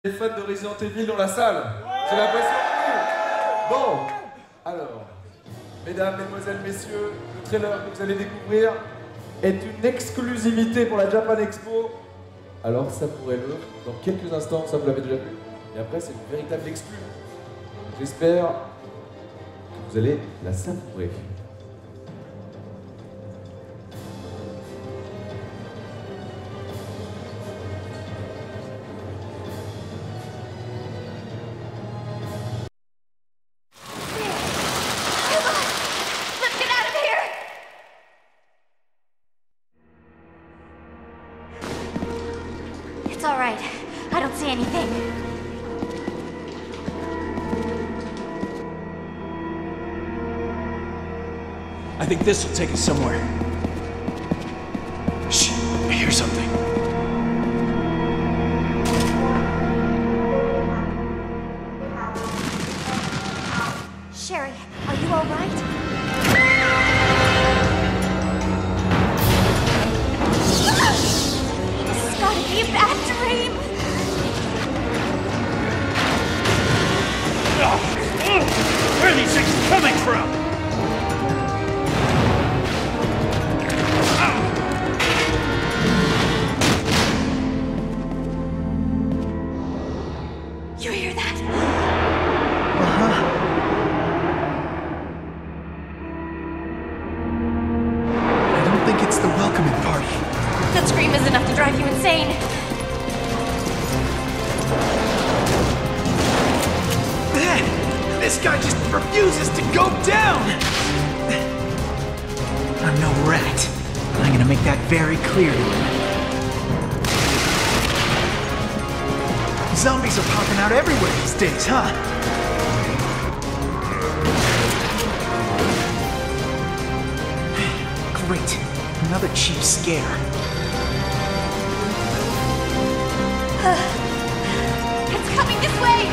Les fans de Resident Evil dans la salle. J'ai l'impression que... Bon, alors, mesdames, mesdemoiselles, messieurs, le trailer que vous allez découvrir est une exclusivité pour la Japan Expo. Alors, ça pourrait le, dans quelques instants, ça vous l'avez déjà vu. Et après, c'est une véritable exclue. J'espère que vous allez la savourer. It's all right. I don't see anything. I think this will take us somewhere. Shh, I hear something. Sherry, are you all right? This has gotta be a bad dream. Where are these things coming from? You hear that? I don't think it's the welcoming party. That scream is enough to drive you insane. This guy just refuses to go down! I'm no rat. I'm gonna make that very clear to him. Zombies are popping out everywhere these days, huh? Great. Another cheap scare. It's coming this way.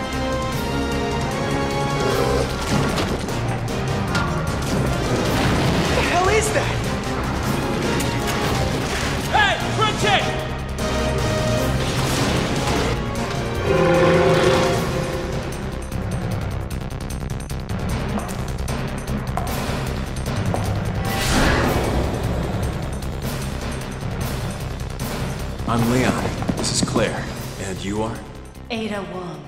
What the hell is that? Hey, Frenchie! I'm Leon. This is Claire. And you are? Ada Wong.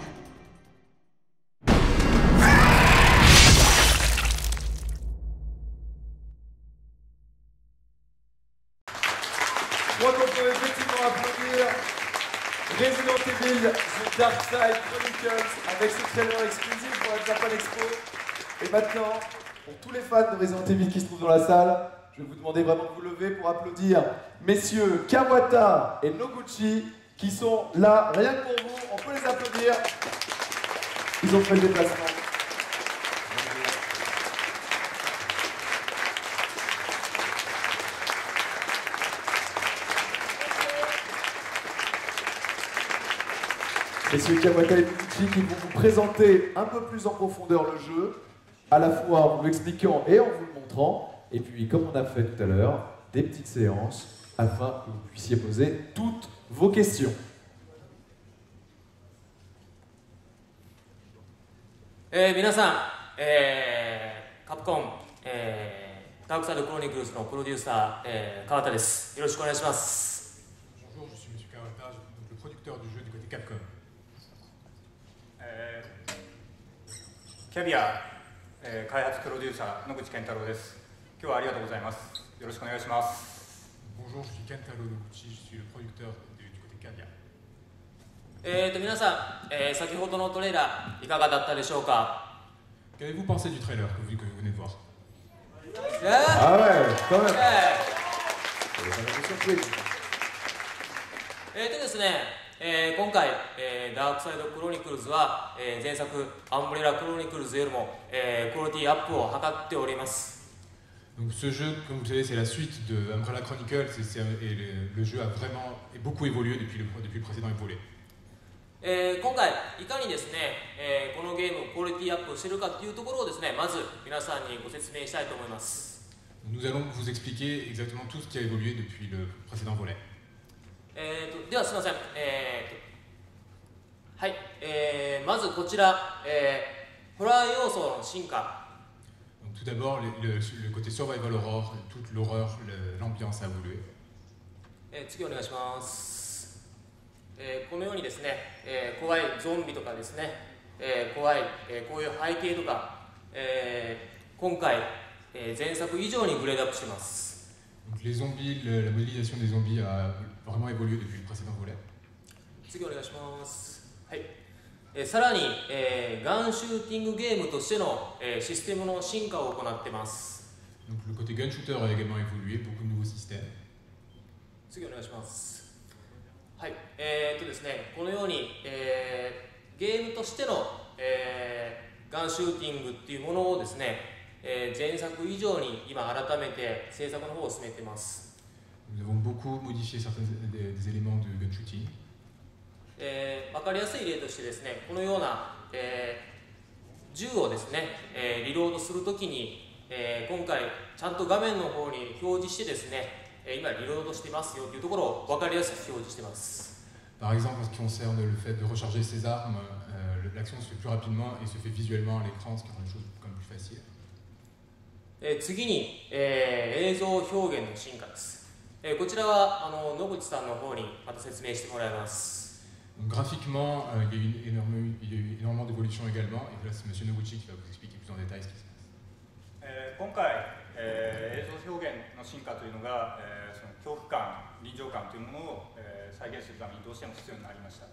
Je crois qu'on peut effectivement applaudir Resident Evil The Dark Side Chronicles avec ce trailer exclusif pour la Japan Expo. Et maintenant, pour tous les fans de Resident Evil qui se trouvent dans la salle, je vais vous demander vraiment de vous lever pour applaudir messieurs Kawata et Noguchi qui sont là rien que pour vous. On peut les applaudir. Ils ont fait le déplacement. Messieurs Kawata et Noguchi qui vont vous présenter un peu plus en profondeur le jeu, à la fois en vous l'expliquant et en vous le montrant, et puis comme on a fait tout à l'heure, des petites séances afin que vous puissiez poser toutes vos questions. 皆さん、カプコン、ダークサイドクロニクルズのプロデューサー、川田です。よろしくお願いします。 Bonjour, je suis Monsieur Kawata, le producteur du jeu du côté Capcom. キャビア、開発プロデューサー野口健太郎です。今日はありがとうございます。よろしくお願いします。 Bonjour, je suis Kentaro Noguchi, je suis le producteur du côté Cavia. 皆さん、先ほどのトレーラーいかがだったでしょうか。 Qu'avez-vous pensé du trailer que vous venez de voir? Ah ouais, quand même. Ça m'a surpris. ですね、今回、ダークサイドクロニクルズは、前作アンブレラクロニクルズよりも、クオリティアップを図っております。 Donc ce jeu, comme vous savez, c'est la suite de Umbrella Chronicles et le jeu a vraiment beaucoup évolué depuis le précédent volet. 今回いかにですね、このゲームクオリティアップをしているかというところをですね、まず皆さんにご説明したいと思います。 Nous allons vous expliquer exactement tout ce qui a évolué depuis le précédent volet. ではすみません、 はい、まずこちら、ホラー要素の進化。 Donc, tout d'abord, le côté survival horror, toute l'horreur, l'ambiance a évolué. 次お願いします。このようにですね、怖いゾンビとかですね、怖い、こういう背景とか、今回、前作以上にグレードアップしています。 Donc, les zombies, la modélisation des zombies a vraiment évolué depuis le précédent volet. 次お願いします。はい。さらに、ガンシューティングゲームとしての、システムの進化を行っています。 Donc, le côté gun shooter a également évolué, beaucoup de nouveaux systèmes. 次お願いします。はい。ですね、このように、ゲームとしての、ガンシューティングっていうものをですね、前作以上に今改めて制作の方を進めています。 Nous avons beaucoup modifié certains des éléments de gun shooting. 分かりやすい例としてですね、このような、銃をですね、リロードするときに、今回ちゃんと画面の方に表示してですね、今リロードしていますよというところを分かりやすく表示しています。 Par exemple, en ce qui concerne le fait de recharger ses armes, l'action se fait plus rapidement et se fait visuellement à l'écran, ce qui rend les choses quand même plus faciles. 次に、映像表現の進化です。こちらは野口さんの方にまた説明してもらいます。 Donc, graphiquement, il y a eu énormément d'évolution également, et là c'est M. Noguchi qui va vous expliquer plus en détail ce qui se passe. 今回、映像表現の進化というのが、その恐怖感、臨場感というものを、再現するためにどうしても必要になりました。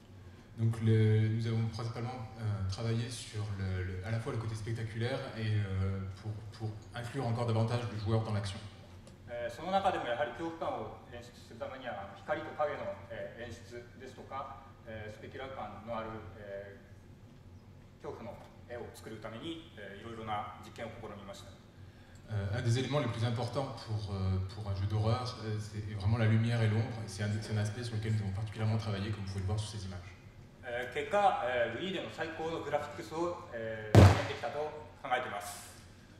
Donc nous avons principalement travaillé sur à la fois le côté spectaculaire et pour inclure encore davantage de joueurs dans l'action. その中でもやはり恐怖感を演出するためには光と影の演出ですとかスペキュラー感のある恐怖の絵を作るためにいろいろな実験を試みました。 Un des éléments les plus importants pour un jeu d'horreur, c'est vraiment la lumière et l'ombre. C'est un aspect sur lequel nous avons particulièrement travaillé, comme vous pouvez le voir sur ces images. 結果、Wii での最高のグラフィックスを実現できたと考えています。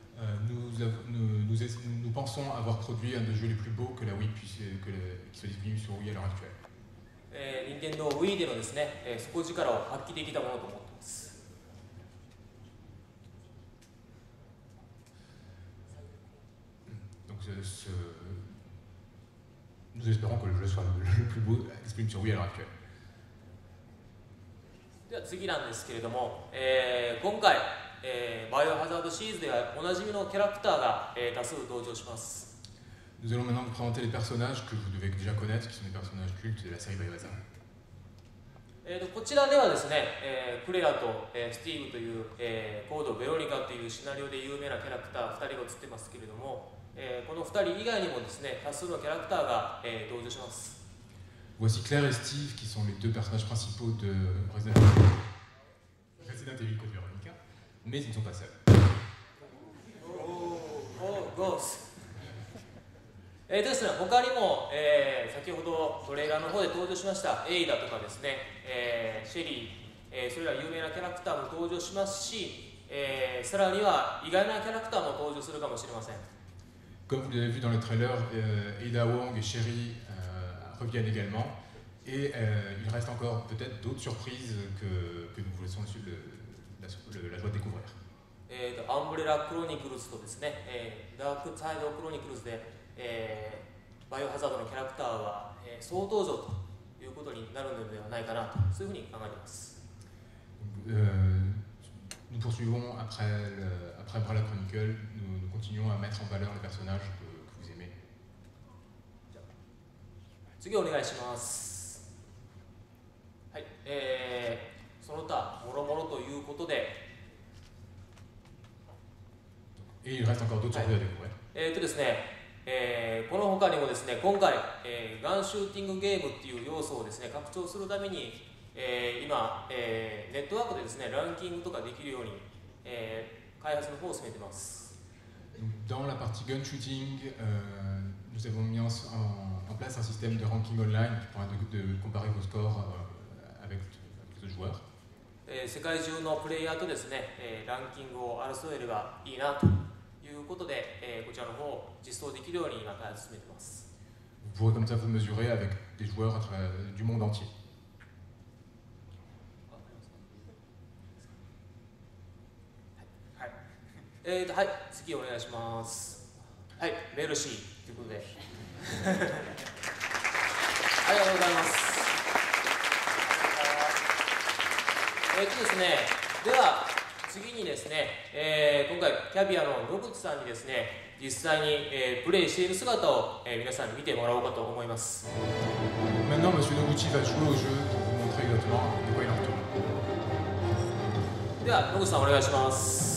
Nous pensons avoir produit un des jeux les plus beaux que la Wii qui soit disponible sur Wii à l'heure actuelle. Nintendo Wii でのですね、底力を発揮できたものと思っています。 Donc nous espérons que le jeu soit le plus beau disponible sur Wii à l'heure actuelle. では次なんですけれども、今回バイオハザードシリーズではおなじみのキャラクターが、多数登場します。 Nous allons maintenant vous présenter les personnages que vous devez déjà connaître, qui sont des personnages cultes de la série Biohazard. こちらではですね、クレアと、スティーブという、コード・ベロニカというシナリオで有名なキャラクター2人が映ってますけれども、この2人以外にもですね、多数のキャラクターが、登場します。 Voici Claire et Steve qui sont les deux personnages principaux de Resident Evil Code Veronica, mais ils ne sont pas seuls. Ghost ですね、他にも、先ほどトレーラーの方で登場しましたエイダとかですね、シェリー、それら有名なキャラクターも登場しますし、さらには意外なキャラクターも登場するかもしれません。 Comme vous l'avez vu dans le trailer, Ada Wong et Sherry reviennent également, et il reste encore peut-être d'autres surprises que nous vous laissons la joie de découvrir. アンブレラクロニクルズとですね、ダークサイドクロニクルズでバイオハザードのキャラクターは、総登場ということになるのではないかなと、そういうふうに考えています。 Nous poursuivons après Umbrella Chronicle, nous continuons à mettre en valeur les personnages que vous aimez. 次お願いします。はい、その他もろもろということで、 Et il reste encore d'autres surprises à découvrir. ですね。この他にもですね、今回、ガンシューティングゲームっていう要素をですね、拡張するために、今、ネットワークでですね、ランキングとかできるように、開発の方を進めています。 Dans la partie gun shooting, nous avons mis en place un système de ranking online qui permet de comparer vos scores avec les autres joueurs. 世界中のプレイヤーとですね、ランキングを争えればいいなということで、こちらの方を実装できるように今開発進めています。 Vous pourrez comme ça vous mesurer avec des joueurs du monde entier. はい、次お願いします。はい、メルシーということで。ありがとうございます。ですね、では次にですね、今回キャビアの野口さんにですね、実際に、プレイしている姿を、皆さんに見てもらおうかと思います。 Maintenant, Monsieur Noguchi va jouer au jeu pour vous montrer exactement de quoi il en retourne. では野口さんお願いします。